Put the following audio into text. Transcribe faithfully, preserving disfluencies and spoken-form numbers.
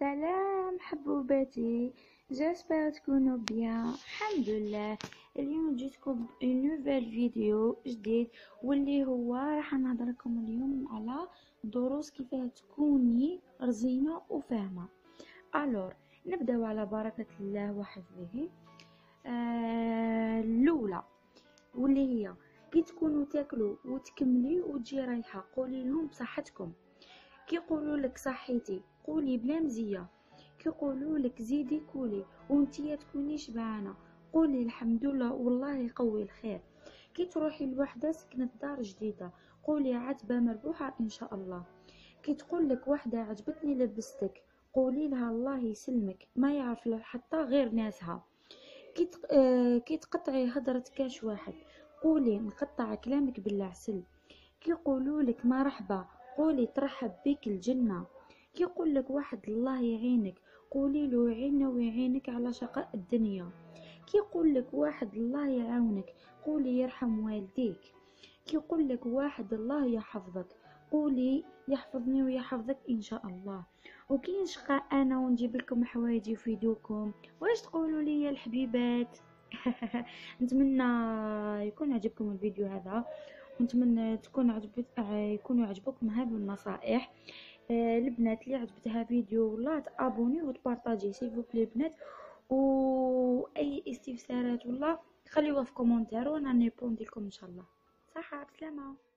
سلام حبوباتي، جاسبر تكونوا بيان. الحمد لله. اليوم جيتكم بنوفيل فيديو جديد واللي هو راح نهضر لكم اليوم على دروس كيفاه تكوني رزينه وفاهمه. الور نبداو على بركه الله وحفظه. آه الاولى واللي هي كي تكونوا تاكلوا وتكملي وتجي رايحه قولي لهم بصحتكم. كي يقولوا لك صحيتي قولي بلا مزيه. كي يقولوا لك زيدي كولي وانتي تكوني شبعانه قولي الحمد لله والله يقوي الخير. كي تروحي لوحده سكنت دار جديده قولي عتبه مربوحه ان شاء الله. كي تقول لك وحده عجبتني لبستك قولي لها الله يسلمك ما يعرف حتى غير ناسها. كي تق... آه... كي تقطعي هضره كاش واحد قولي نقطع كلامك بالعسل. كي يقولوا لك مرحبا قولي ترحب بك الجنة. كي يقول لك واحد الله يعينك قولي له يعيننا ويعينك على شقاء الدنيا. كي يقول لك واحد الله يعاونك قولي يرحم والديك. كي يقول لك واحد الله يحفظك قولي يحفظني ويحفظك ان شاء الله. وكي نشقى انا ونجيب لكم حوايج يفيدوكم واش تقولوا لي يا الحبيبات؟ نتمنى يكون عجبكم الفيديو هذا ونتمنى تكون عجبت يكونوا عجبكم هذه النصائح. آه البنات اللي عجبتها فيديو والله تابوني وتبارطاجي سيل بلي البنات. واي استفسارات والله خليوها في كومونتير وانا نريبوندي لكم ان شاء الله. صحه بسلامه.